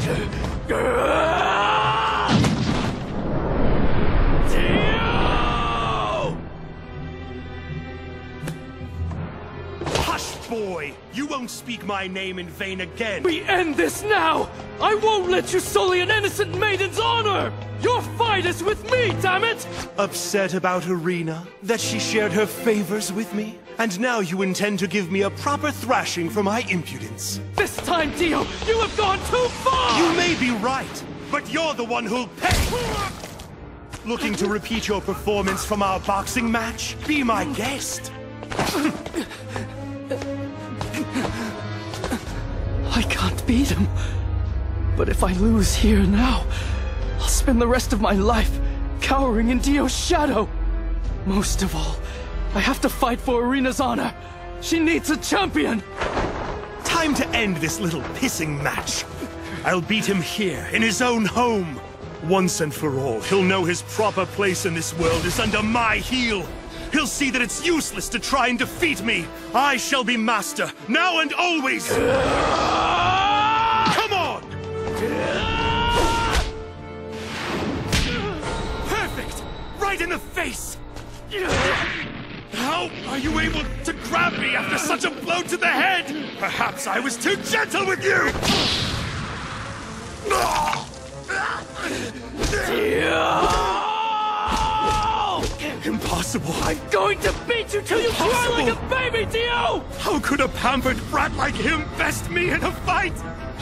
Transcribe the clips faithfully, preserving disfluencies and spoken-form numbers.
Hush, boy! You won't speak my name in vain again! We end this now! I won't let you sully an innocent maiden's honor! Your fight is with me, damn it! Upset about Irina? That she shared her favors with me? And now you intend to give me a proper thrashing for my impudence. This time, Dio, you have gone too far! You may be right, but you're the one who'll pay! Looking to repeat your performance from our boxing match? Be my guest! I can't beat him. But if I lose here now, I'll spend the rest of my life cowering in Dio's shadow. Most of all, I have to fight for Irina's honor. She needs a champion. Time to end this little pissing match. I'll beat him here, in his own home. Once and for all, he'll know his proper place in this world is under my heel. He'll see that it's useless to try and defeat me. I shall be master, now and always. Come on! Perfect! Right in the face! How are you able to grab me after such a blow to the head? Perhaps I was too gentle with you! Impossible! I'm going to beat you till you cry like a baby, Dio! How could a pampered brat like him best me in a fight?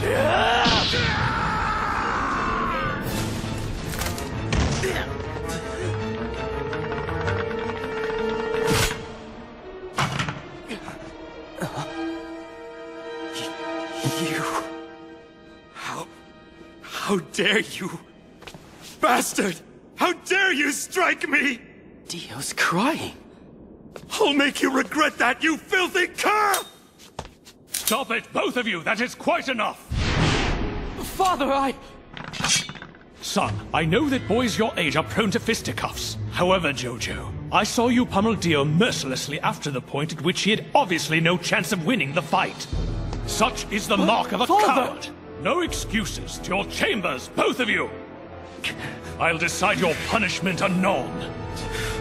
You... How... How dare you? Bastard! How dare you strike me! Dio's crying. I'll make you regret that, you filthy cur! Stop it, both of you! That is quite enough! Father, I... Son, I know that boys your age are prone to fisticuffs. However, Jojo, I saw you pummel Dio mercilessly after the point at which he had obviously no chance of winning the fight. Such is the mark of a Father! coward! No excuses! To your chambers, both of you! I'll decide your punishment anon.